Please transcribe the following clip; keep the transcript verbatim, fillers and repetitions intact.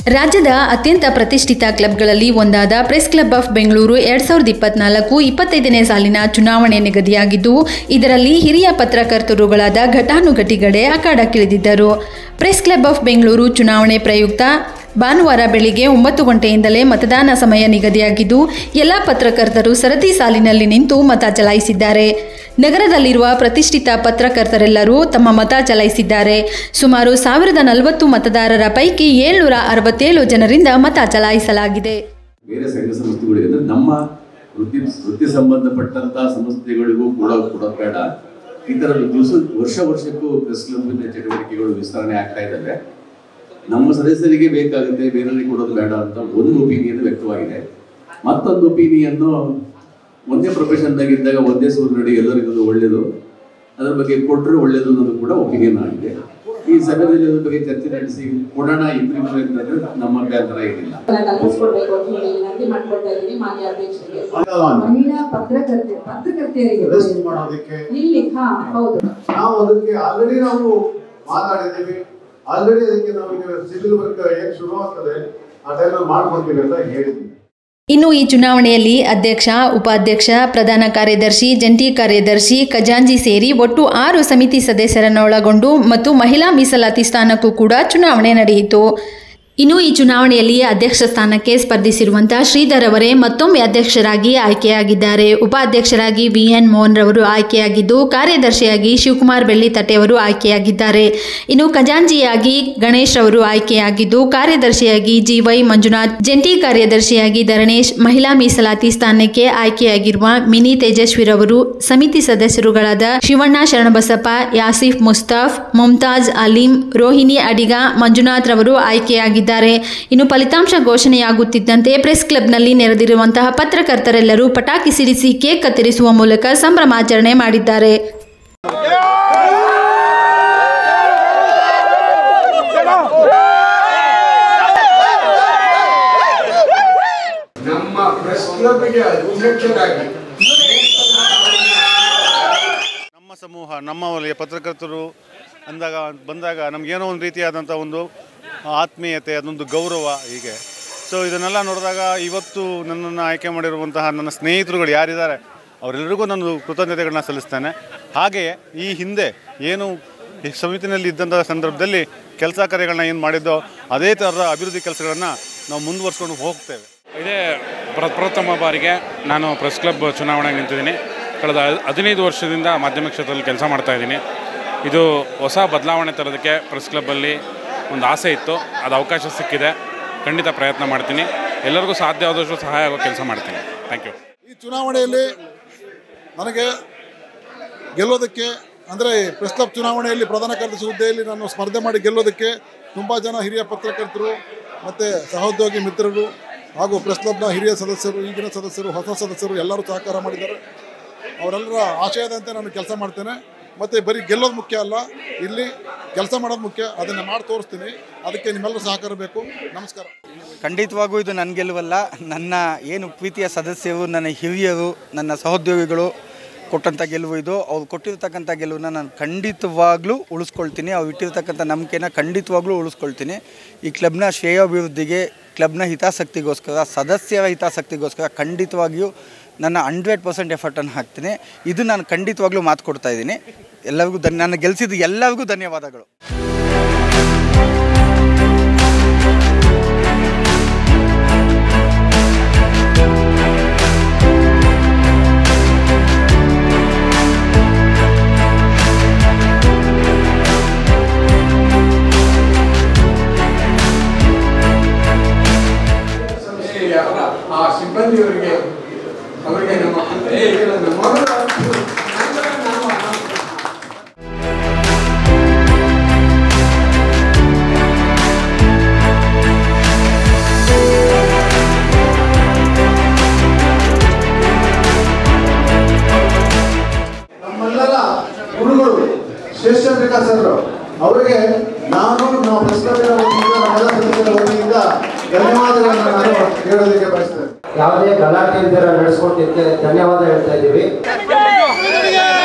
ರಾಜ್ಯದ ಅತ್ಯಂತ ಪ್ರತಿಷ್ಠಿತ ಕ್ಲಬ್ಗಳಲ್ಲಿ ಒಂದಾದ ಪ್ರೆಸ್ ಕ್ಲಬ್ ಆಫ್ ಬೆಂಗಳೂರು ಎರಡ್ ಸಾವಿರದ ಇಪ್ಪತ್ನಾಲ್ಕು ಇಪ್ಪತ್ತೈದನೇ ಸಾಲಿನ ಚುನಾವಣೆ ನಿಗದಿಯಾಗಿದ್ದು, ಇದರಲ್ಲಿ ಹಿರಿಯ ಪತ್ರಕರ್ತರುಗಳಾದ ಘಟಾನುಘಟಿಗಳೇ ಅಖಾಡಕ್ಕಿಳಿದಿದ್ದರು. ಪ್ರೆಸ್ ಕ್ಲಬ್ ಆಫ್ ಬೆಂಗಳೂರು ಚುನಾವಣೆ ಪ್ರಯುಕ್ತ ಭಾನುವಾರ ಬೆಳಿಗ್ಗೆ ಒಂಬತ್ತು ಗಂಟೆಯಿಂದಲೇ ಮತದಾನ ಸಮಯ ನಿಗದಿಯಾಗಿದ್ದು, ಎಲ್ಲ ಪತ್ರಕರ್ತರು ಸರತಿ ಸಾಲಿನಲ್ಲಿ ನಿಂತು ಮತ ಚಲಾಯಿಸಿದ್ದಾರೆ. ನಗರದಲ್ಲಿರುವ ಪ್ರತಿಷ್ಠಿತ ಪತ್ರಕರ್ತರೆಲ್ಲರೂ ತಮ್ಮ ಮತ ಚಲಾಯಿಸಿದ್ದಾರೆ. ಸುಮಾರು ಸಾವಿರದ ನಲವತ್ತು ಮತದಾರರ ಪೈಕಿ ಏಳ್ನೂರ ಅರವತ್ತೇಳು ಜನರಿಂದ ಮತ ಚಲಾಯಿಸಲಾಗಿದೆ. ಬೇರೆ ಸಂಘ ಸಂಸ್ಥೆಗಳಿಗೆ ಅಂದ್ರೆ ನಮ್ಮ ವೃತ್ತಿ ವೃತ್ತಿ ಸಂಬಂಧಪಟ್ಟಂತಹ ಸಂಸ್ಥೆಗಳಿಗೂ ಕೂಡ ಕೊಡೋದು ಬೇಡ. ಈ ಥರದ ದಿವಸ ವರ್ಷ ವರ್ಷಕ್ಕೂ ಪ್ರೆಸ್ ಕ್ಲಬ್ನ ಚಟುವಟಿಕೆಗಳು ವಿಸ್ತರಣೆ ಆಗ್ತಾ ಇದ್ದಾವೆ. ನಮ್ಮ ಸದಸ್ಯರಿಗೆ ಬೇಕಾಗುತ್ತೆ, ಬೇರೆಯವರಿಗೆ ಕೊಡೋದು ಬೇಡ ಅಂತ ಒಂದು ಒಪಿನಿಯನ್ ವ್ಯಕ್ತವಾಗಿದೆ. ಮತ್ತೊಂದು ಒಪಿನಿಯನ್ನು ಒಂದೇ ಪ್ರೊಫೆಷನ್ದಾಗಿದ್ದಾಗ ಒಂದೇ ಸೂರು ನಡಿ ಎಲ್ಲರಿಗೂ ಒಳ್ಳೇದು, ಅದರ ಬಗ್ಗೆ ಕೊಟ್ಟರೆ ಒಳ್ಳೇದು ಅನ್ನೋದು ಕೂಡ ಒಪಿನಿಯನ್ ಆಗಿದೆ. ಈ ಸಭೆಯಲ್ಲಿ ಅದ್ರ ಬಗ್ಗೆ ಚರ್ಚೆ ನಡೆಸಿ ಕೊಡೋಣ ಇಂಪ್ರೂವ್ ಅಂತಂದ್ರೆ ನಮ್ಮ ಅಭ್ಯಂತರ ಏನಿಲ್ಲ. ಆಲ್ರೆಡಿ ಅದಕ್ಕೆ ನಾವು ಸಿವಿಲ್ ವರ್ಕ್ ಏನು ಶುರು ಆಗ್ತದೆ ಆ ಟೈಮಲ್ಲಿ ಮಾಡ್ಕೊಡ್ತೀವಿ ಅಂತ ಹೇಳಿದ್ವಿ. ಇನ್ನು ಈ ಚುನಾವಣೆಯಲ್ಲಿ ಅಧ್ಯಕ್ಷ, ಉಪಾಧ್ಯಕ್ಷ, ಪ್ರಧಾನ ಕಾರ್ಯದರ್ಶಿ, ಜಂಟಿ ಕಾರ್ಯದರ್ಶಿ, ಖಜಾಂಚಿ ಸೇರಿ ಒಟ್ಟು ಆರು ಸಮಿತಿ ಸದಸ್ಯರನ್ನೊಳಗೊಂಡು ಮತ್ತು ಮಹಿಳಾ ಮೀಸಲಾತಿ ಸ್ಥಾನಕ್ಕೂ ಕೂಡ ಚುನಾವಣೆ ನಡೆಯಿತು. ಇನ್ನು ಈ ಚುನಾವಣೆಯಲ್ಲಿ ಅಧ್ಯಕ್ಷ ಸ್ಥಾನಕ್ಕೆ ಸ್ಪರ್ಧಿಸಿರುವಂತಹ ಶ್ರೀಧರ್ ಅವರೇ ಮತ್ತೊಮ್ಮೆ ಅಧ್ಯಕ್ಷರಾಗಿ ಆಯ್ಕೆಯಾಗಿದ್ದಾರೆ. ಉಪಾಧ್ಯಕ್ಷರಾಗಿ ವಿ ಎನ್ ಮೋಹನ್ ರವರು ಆಯ್ಕೆಯಾಗಿದ್ದು, ಕಾರ್ಯದರ್ಶಿಯಾಗಿ ಶಿವಕುಮಾರ್ ಬೆಳ್ಳಿತಟ್ಟೆಯವರು ಆಯ್ಕೆಯಾಗಿದ್ದಾರೆ. ಇನ್ನು ಖಜಾಂಚಿಯಾಗಿ ಗಣೇಶ್ ರವರು ಆಯ್ಕೆಯಾಗಿದ್ದು, ಕಾರ್ಯದರ್ಶಿಯಾಗಿ ಜಿ ವೈ ಮಂಜುನಾಥ್, ಜಂಟಿ ಕಾರ್ಯದರ್ಶಿಯಾಗಿ ಧರಣೇಶ್, ಮಹಿಳಾ ಮೀಸಲಾತಿ ಸ್ಥಾನಕ್ಕೆ ಆಯ್ಕೆಯಾಗಿರುವ ಮಿನಿ ತೇಜಸ್ವಿರವರು, ಸಮಿತಿ ಸದಸ್ಯರುಗಳಾದ ಶಿವಣ್ಣ ಶರಣಬಸಪ್ಪ, ಯಾಸಿಫ್ ಮುಸ್ತಾಫ್, ಮುಮ್ತಾಜ್ ಅಲೀಂ, ರೋಹಿಣಿ ಅಡಿಗ, ಮಂಜುನಾಥ್ ರವರು ಆಯ್ಕೆಯಾಗಿದ್ದಾರೆ. ಇನ್ನು ಫಲಿತಾಂಶ ಘೋಷಣೆಯಾಗುತ್ತಿದ್ದಂತೆ ಪ್ರೆಸ್ ಕ್ಲಬ್ನಲ್ಲಿ ನೆರೆದಿರುವಂತಹ ಪತ್ರಕರ್ತರೆಲ್ಲರೂ ಪಟಾಕಿ ಸಿಡಿಸಿ ಕೇಕ್ ಕತ್ತರಿಸುವ ಮೂಲಕ ಸಂಭ್ರಮಾಚರಣೆ ಮಾಡಿದ್ದಾರೆ. ನಮ್ಮ ಪ್ರೆಸ್ ಕ್ಲಬ್ಗೆ ಅಧ್ಯಕ್ಷರಾಗಿ ನಮ್ಮ ಸಮೂಹ, ನಮ್ಮ ವಲಯ ಪತ್ರಕರ್ತರು ಅಂದಾಗ ಬಂದಾಗ ನಮಗೇನೋ ಒಂದು ರೀತಿಯಾದಂಥ ಒಂದು ಆತ್ಮೀಯತೆ, ಅದೊಂದು ಗೌರವ, ಹೀಗೆ. ಸೊ ಇದನ್ನೆಲ್ಲ ನೋಡಿದಾಗ ಇವತ್ತು ನನ್ನನ್ನು ಆಯ್ಕೆ ಮಾಡಿರುವಂತಹ ನನ್ನ ಸ್ನೇಹಿತರುಗಳು ಯಾರಿದ್ದಾರೆ ಅವರೆಲ್ಲರಿಗೂ ನಾನು ಕೃತಜ್ಞತೆಗಳನ್ನ ಸಲ್ಲಿಸ್ತೇನೆ. ಹಾಗೆಯೇ ಈ ಹಿಂದೆ ಏನು ಈ ಸಮಿತಿನಲ್ಲಿ ಇದ್ದಂಥ ಸಂದರ್ಭದಲ್ಲಿ ಕೆಲಸ ಕಾರ್ಯಗಳನ್ನ ಏನು ಮಾಡಿದ್ದೋ ಅದೇ ಥರದ ಅಭಿವೃದ್ಧಿ ಕೆಲಸಗಳನ್ನು ನಾವು ಮುಂದುವರ್ಸ್ಕೊಂಡು ಹೋಗ್ತೇವೆ. ಇದೇ ಪ್ರ ಪ್ರಥಮ ಬಾರಿಗೆ ನಾನು ಪ್ರೆಸ್ ಕ್ಲಬ್ ಚುನಾವಣೆಗೆ ನಿಂತಿದ್ದೀನಿ. ಕಳೆದ ಹದಿನೈದು ವರ್ಷದಿಂದ ಮಾಧ್ಯಮ ಕ್ಷೇತ್ರದಲ್ಲಿ ಕೆಲಸ ಮಾಡ್ತಾಯಿದ್ದೀನಿ. ಇದು ಹೊಸ ಬದಲಾವಣೆ ತರೋದಕ್ಕೆ ಪ್ರೆಸ್ ಕ್ಲಬ್ಬಲ್ಲಿ ಒಂದು ಆಸೆ ಇತ್ತು, ಅದು ಅವಕಾಶ ಸಿಕ್ಕಿದೆ. ಖಂಡಿತ ಪ್ರಯತ್ನ ಮಾಡ್ತೀನಿ, ಎಲ್ಲರಿಗೂ ಸಾಧ್ಯವಾದಷ್ಟು ಸಹಾಯ ಆಗೋ ಕೆಲಸ ಮಾಡ್ತೀನಿ. Thank you. ಈ ಚುನಾವಣೆಯಲ್ಲಿ ನನಗೆ ಗೆಲ್ಲೋದಕ್ಕೆ ಅಂದರೆ ಪ್ರೆಸ್ ಕ್ಲಬ್ ಚುನಾವಣೆಯಲ್ಲಿ ಪ್ರಧಾನ ಕಾರ್ಯದರ್ಶಿ ಹುದ್ದೆಯಲ್ಲಿ ನಾನು ಸ್ಪರ್ಧೆ ಮಾಡಿ ಗೆಲ್ಲೋದಕ್ಕೆ ತುಂಬ ಜನ ಹಿರಿಯ ಪತ್ರಕರ್ತರು ಮತ್ತು ಸಹೋದ್ಯೋಗಿ ಮಿತ್ರರು ಹಾಗೂ ಪ್ರೆಸ್ ಕ್ಲಬ್ನ ಹಿರಿಯ ಸದಸ್ಯರು, ಈಗಿನ ಸದಸ್ಯರು, ಹೊಸ ಸದಸ್ಯರು ಎಲ್ಲರೂ ಸಹಕಾರ ಮಾಡಿದ್ದಾರೆ. ಅವರೆಲ್ಲರ ಆಶಯದಂತೆ ನಾನು ಕೆಲಸ ಮಾಡ್ತೇನೆ. ಮತ್ತು ಬರೀ ಗೆಲ್ಲೋದು ಮುಖ್ಯ ಅಲ್ಲ, ಇಲ್ಲಿ ಕೆಲಸ ಮಾಡೋದು ಮುಖ್ಯ. ಅದನ್ನು ಮಾಡಿ ತೋರಿಸ್ತೀನಿ. ಅದಕ್ಕೆ ನಿಮ್ಮೆಲ್ಲರೂ ಸಹಕಾರ ಬೇಕು. ನಮಸ್ಕಾರ. ಖಂಡಿತವಾಗೂ ಇದು ನನ್ನ ಗೆಲುವಲ್ಲ, ನನ್ನ ಏನು ಪ್ರೀತಿಯ ಸದಸ್ಯರು, ನನ್ನ ಹಿರಿಯರು, ನನ್ನ ಸಹೋದ್ಯೋಗಿಗಳು ಕೊಟ್ಟಂಥ ಗೆಲುವು ಇದು. ಅವ್ರು ಕೊಟ್ಟಿರ್ತಕ್ಕಂಥ ಗೆಲುವನ್ನ ನಾನು ಖಂಡಿತವಾಗ್ಲೂ ಉಳಿಸ್ಕೊಳ್ತೀನಿ. ಅವ್ರು ಇಟ್ಟಿರ್ತಕ್ಕಂಥ ನಂಬಿಕೆನ ಖಂಡಿತವಾಗ್ಲೂ ಉಳಿಸ್ಕೊಳ್ತೀನಿ. ಈ ಕ್ಲಬ್ನ ಶ್ರೇಯೋಭಿವೃದ್ಧಿಗೆ, ಕ್ಲಬ್ನ ಹಿತಾಸಕ್ತಿಗೋಸ್ಕರ, ಸದಸ್ಯರ ಹಿತಾಸಕ್ತಿಗೋಸ್ಕರ ಖಂಡಿತವಾಗಿಯೂ ನನ್ನ ಹಂಡ್ರೆಡ್ ಪರ್ಸೆಂಟ್ ಎಫರ್ಟನ್ನು ಹಾಕ್ತೀನಿ. ಇದು ನಾನು ಖಂಡಿತವಾಗ್ಲೂ ಮಾತು ಕೊಡ್ತಾ ಇದ್ದೀನಿ. ಎಲ್ಲರಿಗೂ ಧನ್ಯ ನನ್ನ ಗೆಲ್ಲಿಸಿದ ಎಲ್ಲರಿಗೂ ಧನ್ಯವಾದಗಳು. ಆ ಸಿಬ್ಬಂದಿಯವರಿಗೆ ಅವರಿಗೆ ನಮ್ಮ ನಮ್ಮೆಲ್ಲರ ಗುರುಗಳು ಶ್ರೇಷ್ಠ ವಿಕಾಸ್ ಅವರು, ಅವರಿಗೆ ನಾನು ನಾವು ಪ್ರೆಸ್ ಕ್ಲಬ್ಬಿನ ವತಿಯಿಂದ, ನಮ್ಮೆಲ್ಲ ಸದಸ್ಯರ ವತಿಯಿಂದ ಧನ್ಯವಾದಗಳನ್ನು ನಾನು ಹೇಳೋದಕ್ಕೆ ಬಯಸ್ತೇನೆ. ಯಾವುದೇ ಗಲಾಟೆ ಇಲ್ದಿರ ನಡೆಸ್ಕೊಟ್ಟಿದ್ದಕ್ಕೆ ಧನ್ಯವಾದ ಹೇಳ್ತಾ ಇದ್ದೀವಿ.